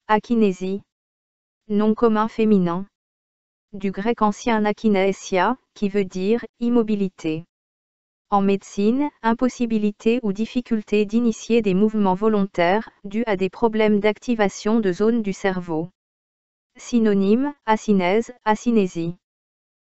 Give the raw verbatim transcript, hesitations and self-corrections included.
Akinésie. Nom commun féminin. Du grec ancien akinesia, qui veut dire « immobilité ». En médecine, impossibilité ou difficulté d'initier des mouvements volontaires, dus à des problèmes d'activation de zones du cerveau. Synonyme, acinèse, acinésie.